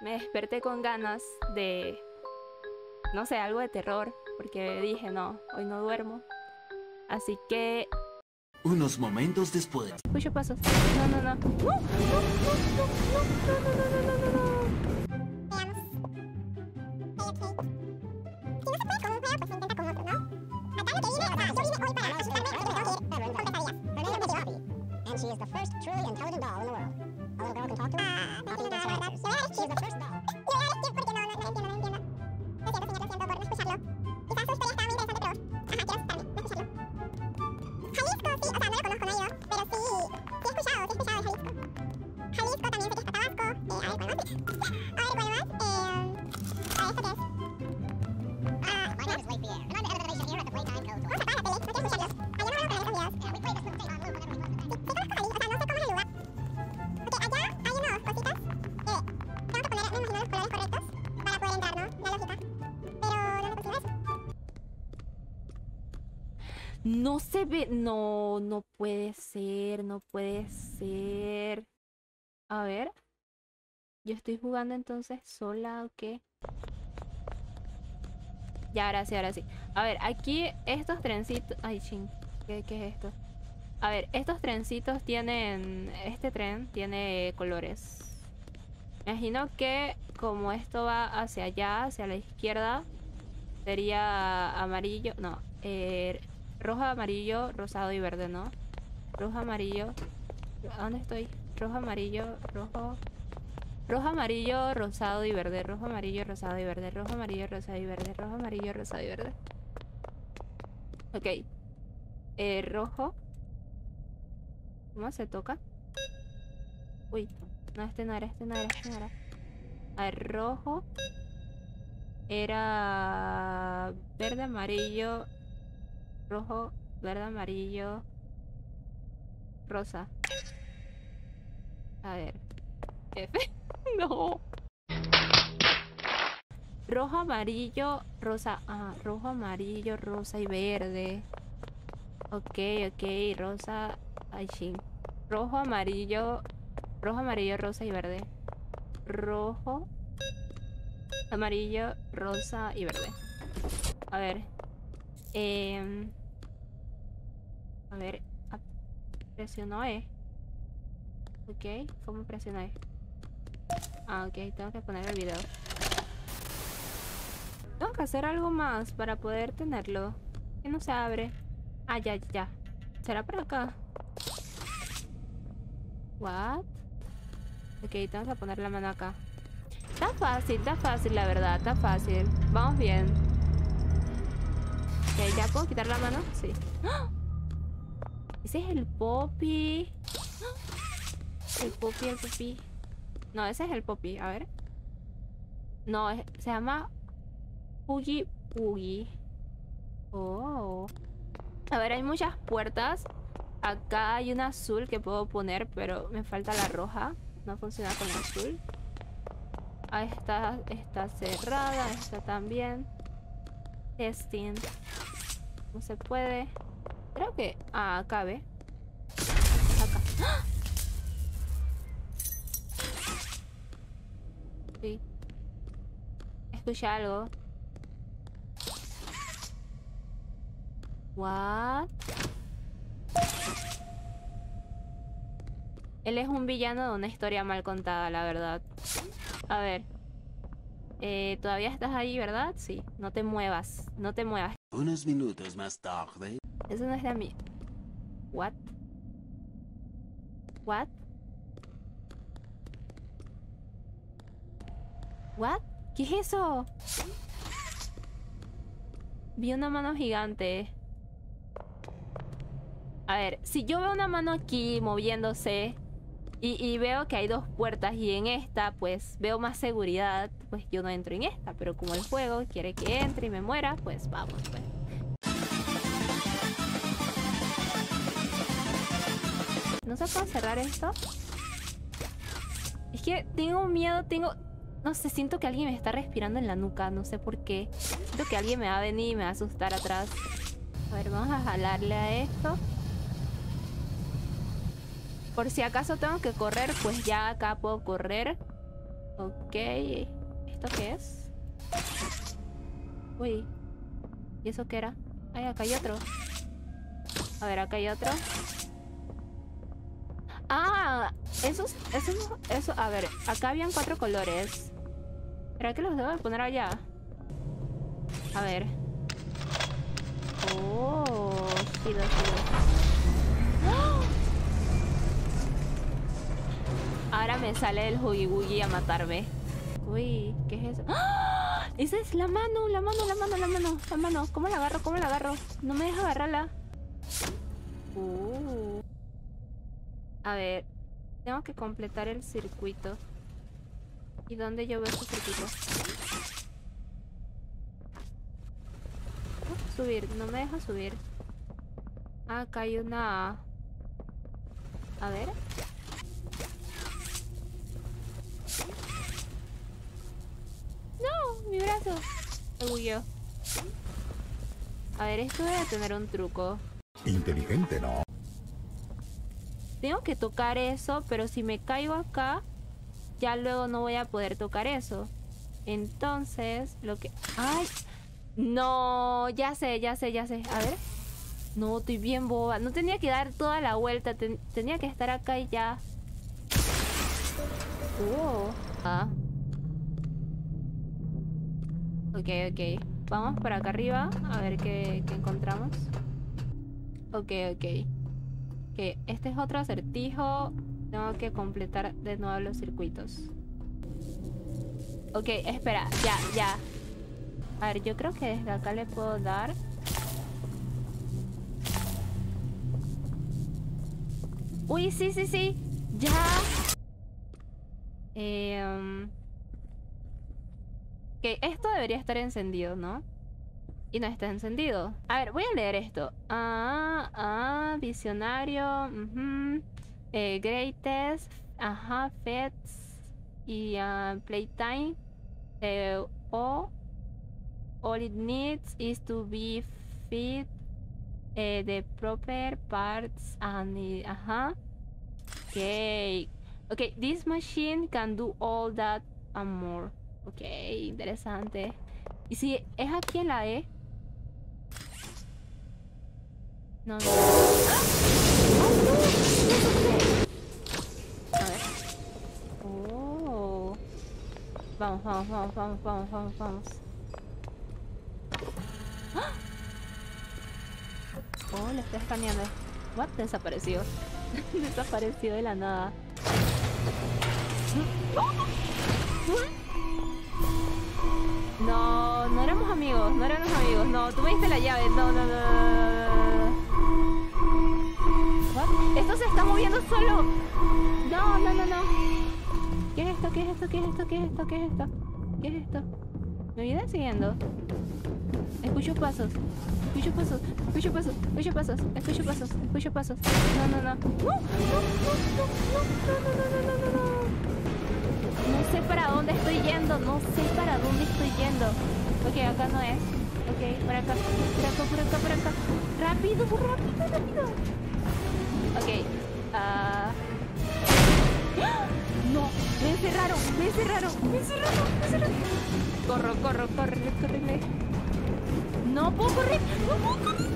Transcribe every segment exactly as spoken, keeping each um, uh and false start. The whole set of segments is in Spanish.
me desperté con ganas de, no sé, algo de terror, porque dije, no, hoy no duermo. Así que... Unos momentos después. Escucho pasos. No, no, no. ¡No! ¡No, no, no, no, no, no, no, no, no, no! And she is the first truly intelligent doll in the world. A little girl can talk to her. Poppy does characters. She is the first doll. No se ve... No, no puede ser, no puede ser. A ver. Yo estoy jugando entonces sola, ¿o qué? Ya, ahora sí, ahora sí. A ver, aquí estos trencitos... Ay, ching. ¿Qué, qué es esto? A ver, estos trencitos tienen... Este tren tiene colores. Me imagino que como esto va hacia allá, hacia la izquierda, sería amarillo... No, eh... rojo, amarillo, rosado y verde, ¿no? Rojo, amarillo... ¿A dónde estoy? Rojo, amarillo, rojo... Rojo, amarillo, rosado y verde. Rojo, amarillo, rosado y verde. Rojo, amarillo, rosado y verde. Rojo, amarillo, rosado y verde. Ok. Eh, rojo. ¿Cómo se toca? Uy. No, este no era, este no era, este no era. A ver, rojo. Era... verde, amarillo... rojo, verde, amarillo, rosa. A ver. F. No. Rojo, amarillo, rosa. Ah, rojo, amarillo, rosa y verde. Ok, ok, rosa. Ay, ching. Rojo, amarillo. Rojo, amarillo, rosa y verde. Rojo, amarillo, rosa y verde. A ver. Eh, a ver, presionó E. Ok, ¿cómo presionó E? Ah, ok, tengo que poner el video. Tengo que hacer algo más para poder tenerlo. Que no se abre. Ah, ya, ya. ¿Será por acá? What? Ok, tengo que poner la mano acá. Está fácil, está fácil, la verdad, está fácil. Vamos bien. Ok, ¿ya puedo quitar la mano? Sí. ¡Ah! Ese es el Poppy. ¡Ah! El Poppy, el Poppy. No, ese es el Poppy. A ver. No, es, se llama Puggy Puggy. Oh. A ver, hay muchas puertas. Acá hay una azul que puedo poner, pero me falta la roja. No funciona con la azul. Ahí está, está cerrada. Esta también. Testing. No se puede. Creo que... Ah, acá ve. Acá. ¡Ah! Sí. Escuché algo. What? Él es un villano de una historia mal contada, la verdad. A ver. Eh, todavía estás ahí, ¿verdad? Sí. No te muevas. No te muevas. Unos minutos más tarde. Eso no es de mí. What? What? What? ¿Qué es eso? Vi una mano gigante. A ver, si yo veo una mano aquí moviéndose y, y veo que hay dos puertas y en esta pues veo más seguridad, pues yo no entro en esta. Pero como el juego quiere que entre y me muera, pues vamos, pues. ¿No se puede cerrar esto? Es que tengo miedo, tengo... No sé, siento que alguien me está respirando en la nuca, no sé por qué. Siento que alguien me va a venir y me va a asustar atrás. A ver, vamos a jalarle a esto. Por si acaso tengo que correr, pues ya acá puedo correr. Ok. ¿Esto qué es? Uy. ¿Y eso qué era? Ay, acá hay otro. A ver, acá hay otro. Ah, esos, esos, eso, a ver, acá habían cuatro colores. ¿Será que los debo de poner allá? A ver. Oh, chido, chido. ¡Oh! Ahora me sale el Huggy Wuggy a matarme. Uy, ¿qué es eso? ¡Ah! Esa es la mano, la mano, la mano, la mano, la mano. ¿Cómo la agarro? ¿Cómo la agarro? No me deja agarrarla. Uh. A ver, tengo que completar el circuito. ¿Y dónde yo veo ese circuito? Uh, subir, no me deja subir. Ah, acá hay una... A ver. ¡No! ¡Mi brazo! Me bugueó. A ver, esto debe tener un truco. Inteligente, ¿no? Tengo que tocar eso, pero si me caigo acá, ya luego no voy a poder tocar eso. Entonces, lo que... ¡Ay! No, ya sé, ya sé, ya sé. A ver. No, estoy bien boba. No tenía que dar toda la vuelta. Ten- tenía que estar acá y ya. Oh. Ah. Ok, ok. Vamos para acá arriba. A ver qué, qué encontramos. Ok, ok. Ok, este es otro acertijo. Tengo que completar de nuevo los circuitos. Ok, espera. Ya, ya. A ver, yo creo que desde acá le puedo dar. Uy, sí, sí, sí. Ya. Eh, um... Ok, esto debería estar encendido, ¿no? Y no está encendido. A ver, voy a leer esto. Ah, ah, visionario. Uh-huh. eh, greatest. Ajá, fets. Y uh, playtime. Eh, o. All it needs is to be fit. Eh, the proper parts and it, ajá. Ok. Ok, this machine can do all that and more. Ok, interesante. ¿Y si es aquí en la E? No, no. ¡Ah! A ver. Oh. Vamos, vamos, vamos, vamos, vamos, vamos, vamos. ¡Ah! Oh, lo está escaneando. What? Desapareció. Desapareció de la nada. No, no éramos amigos, no éramos amigos. No, tú me diste la llave. No, no, no, no, no, no. What? Esto se está moviendo solo. No, no, no, no. ¿Qué es esto? ¿Qué es esto? ¿Qué es esto? ¿Qué es esto? ¿Qué es esto? ¿Qué es esto? ¿Me vienen siguiendo? Escucho pasos. Escucho pasos. Escucho pasos. Escucho pasos. Escucho pasos. Escucho pasos. No, no, no. No, no, no, no, no, no, no, no, no, no. No sé para dónde estoy yendo. No sé para dónde estoy yendo. Ok, acá no es. Ok, por acá. Por acá, por acá, por acá. Rápido, rápido, rápido. Ok. Ah... No, me encerraron, me encerraron, me encerraron, me encerraron. Corro, corro, corre, corre. No puedo correr, no puedo correr.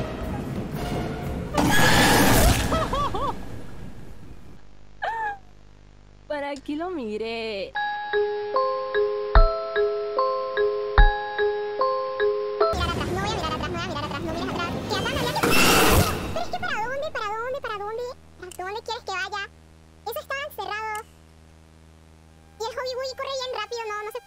¿Para qué lo miré? Mirar atrás, no voy a mirar atrás, no voy a mirar atrás, no mires atrás. Que acá no había que... Pero es que ¿para dónde? ¿Para dónde? ¿Para dónde? ¿Para dónde quieres que vaya? Eso estaba encerrado. Y el Huggy Wuggy corre bien rápido, no, no se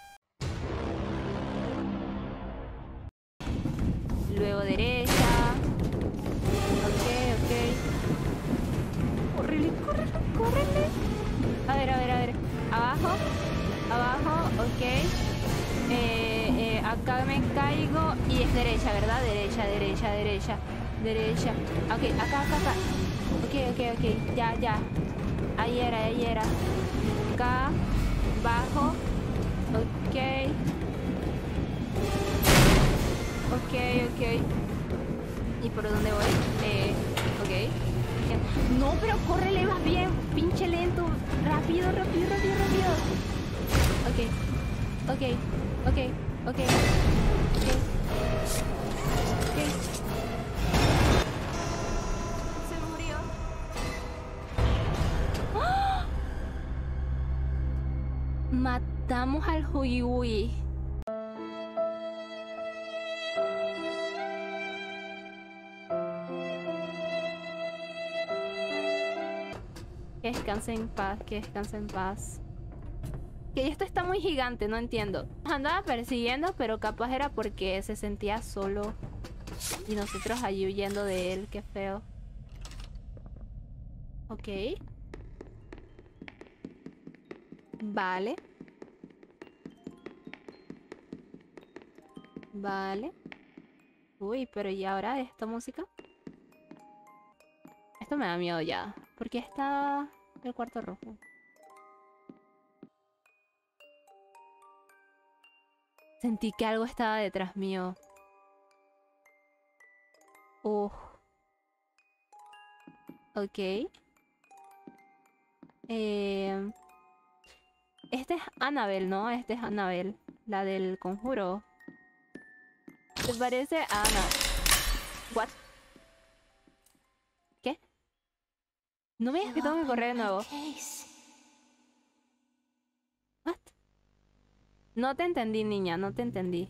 puede. Luego derecha. Ok, ok. Córrele, córrele, córrele. A ver, a ver, a ver. Abajo. Abajo, ok. Eh, eh, acá me caigo y es derecha, ¿verdad? Derecha, derecha, derecha. Derecha. Ok, acá, acá, acá. Ok, ok, ok. Ya, ya. Ahí era, ahí era. Acá. Bajo. Ok. Ok, ok. ¿Y por dónde voy? Eh, ok. No, pero córrele, vas bien. Pinche lento. Rápido, rápido, rápido, rápido. Ok. Ok. Ok. Ok. Ok. Ok. Se murió. ¡Ah! Matamos al Huihui. Que descanse en paz, que descanse en paz. Que esto está muy gigante, no entiendo. Nos andaba persiguiendo, pero capaz era porque se sentía solo. Y nosotros allí huyendo de él, qué feo. Ok. Vale. Vale. Uy, pero ¿y ahora esta música? Esto me da miedo ya. ¿Por qué está el cuarto rojo? Sentí que algo estaba detrás mío. Uh. Ok. Eh... Este es Annabelle, ¿no? Este es Annabelle. La del conjuro. ¿Te parece a Ana? ¿What? ¿Qué? No me digas que tengo que correr de nuevo. ¿What? No te entendí, niña. No te entendí.